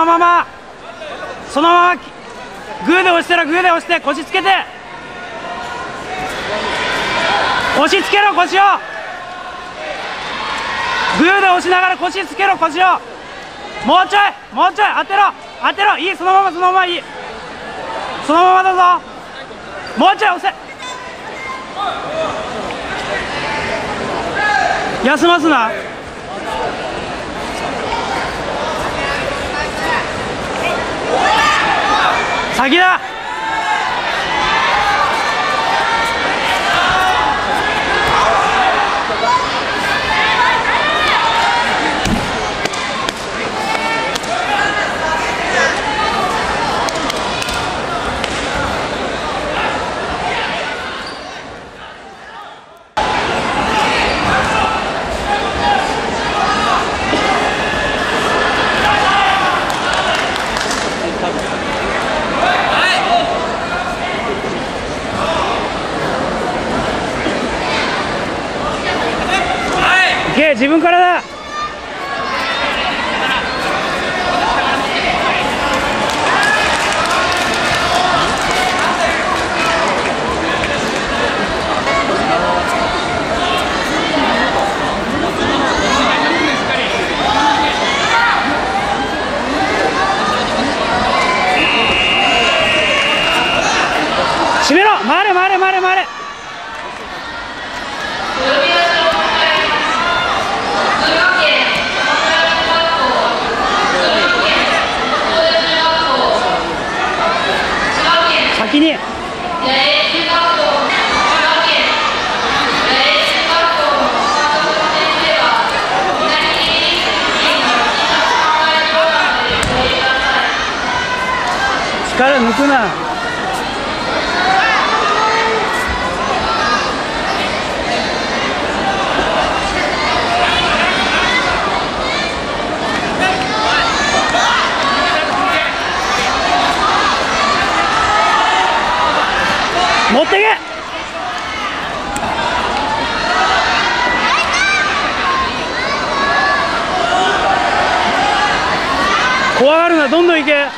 のままそのままグーで押したらグーで押して腰つけて腰つけろ腰をグーで押しながら腰つけろ腰をもうちょいもうちょい当てろ当てろいいそのままそのままいいそのままだぞもうちょい押せ休ますな先だ自分からだ閉めろ回れ回れ回れ回れ先に力抜くな持ってけ怖がるなどんどん行け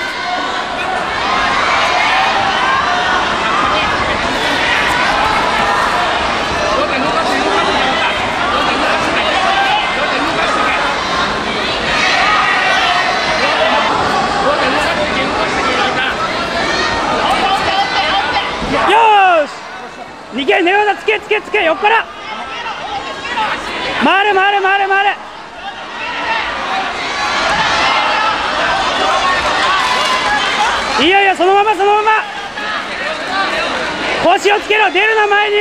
逃げ寝技つけつけつけ横から回れ回れ回れ回れいやいやそのままそのまま腰をつけろ出るな前に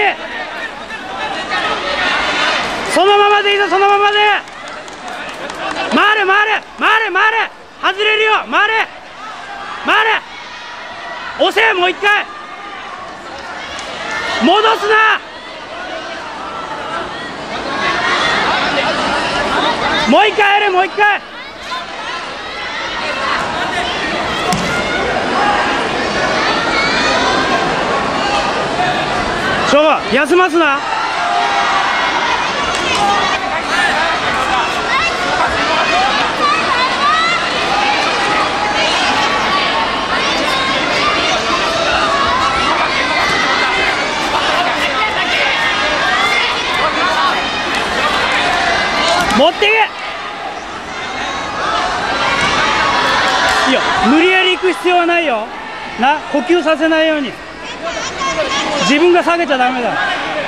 そのままでいいぞそのままで回れ回れ回れ回れ外れるよ回れ回れ押せもう一回戻すなもう一回やれもう一回勝負休ますな持ってけいや無理やり行く必要はないよな呼吸させないように自分が下げちゃダメだ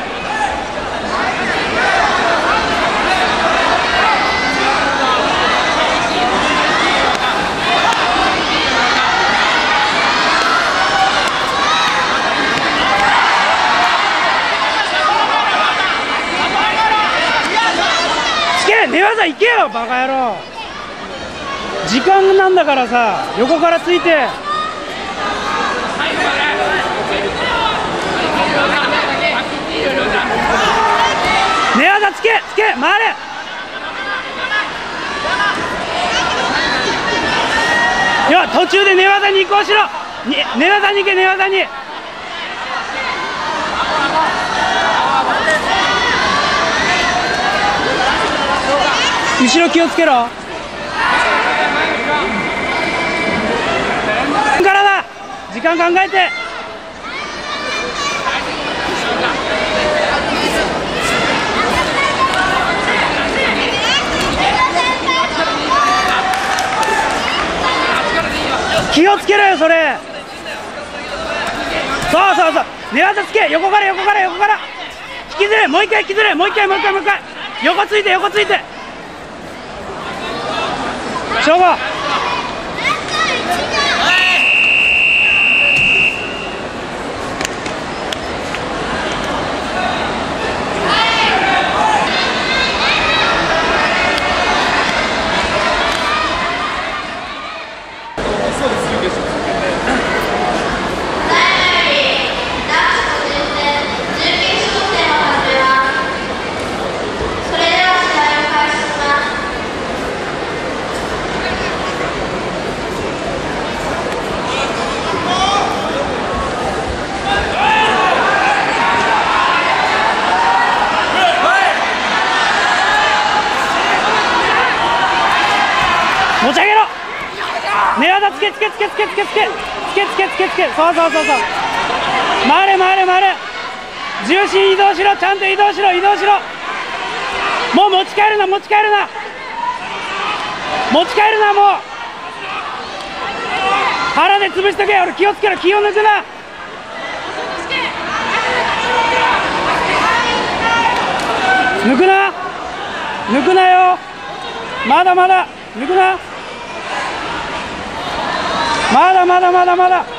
寝技行けよバカ野郎時間なんだからさ横からついて寝技つけつけ回れいや途中で寝技に移行しろ寝技に行け寝技に後ろ気をつけろ時間考えて。気をつけろよそれ。そうそうそう、寝技つけ。横から横から横から引きずれ。もう一回引きずれ。もう一回もう一回もう一回。横ついて横ついて。勝負。持ち上げろ。寝技つけつけつけつけつけつけつけつけつけつけ。そうそうそうそう。回れ回れ回れ。重心移動しろ。ちゃんと移動しろ移動しろ。もう持ち帰るな持ち帰るな持ち帰るな。もう腹で潰しとけ。俺気をつけろ。気を抜くな。抜くな抜くなよ。まだまだ抜くな。まだまだまだまだ。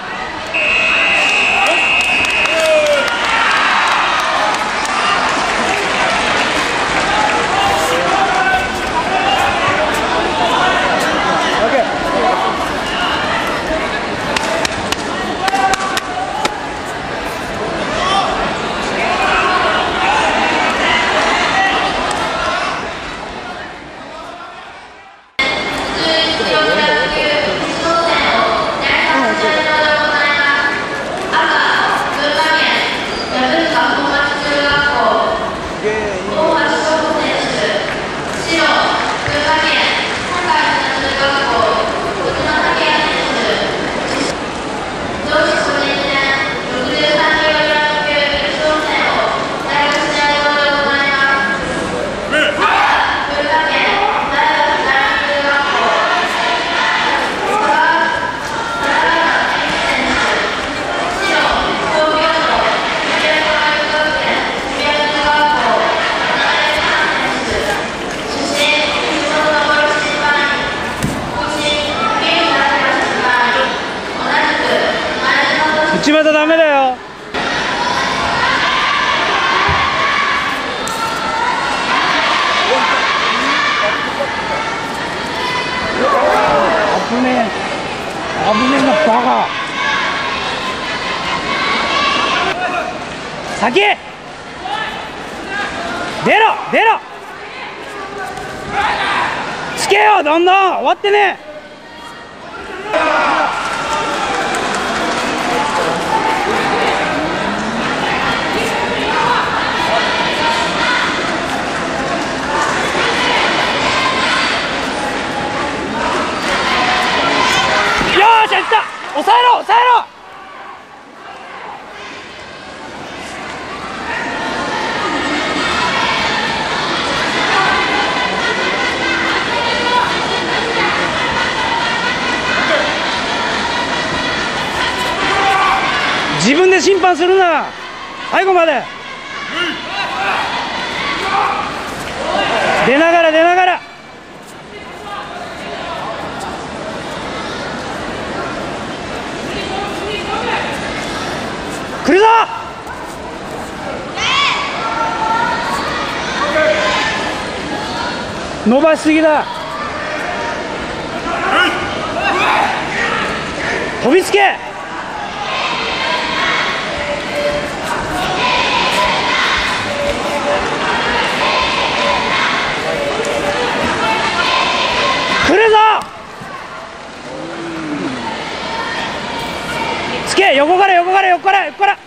内股ダメだよ。危ねえ危ねえなバカ。先出ろ出ろ。つけよどんどん。終わってねえ。抑えろ抑えろ。自分で審判するな。最後まで出ながら出ながら。来るぞ。伸ばしすぎだ。飛びつけ。来るぞ。つけ。横から横から横から横から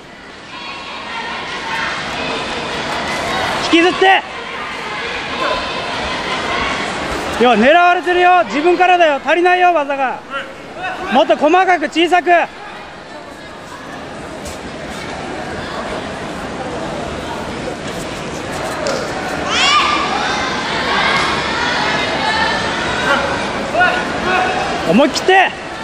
引きずって。いや狙われてるよ。自分からだよ。足りないよ技が。 もっと細かく小さく。思い切って。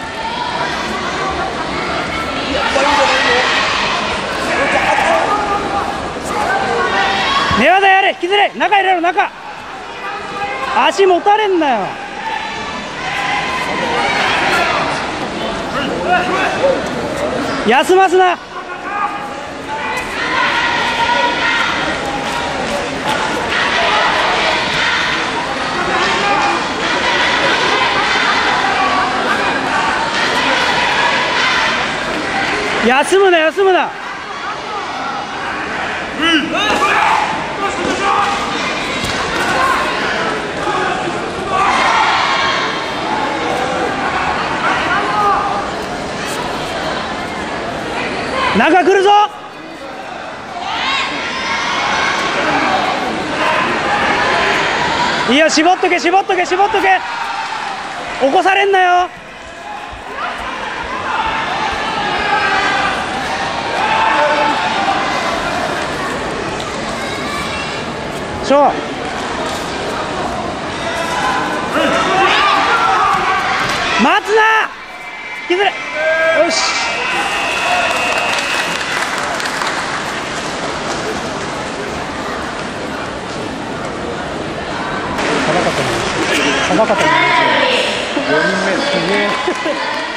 寝技やれ、引きずれ、中入れろ、中。足持たれんなよ。休ますな。休むな、休むな。中来るぞ。いいよ、絞っとけ、絞っとけ、絞っとけ。起こされんなよ。しょう。待つな。引きずれ。よし。 高かったね。4人目すげえ。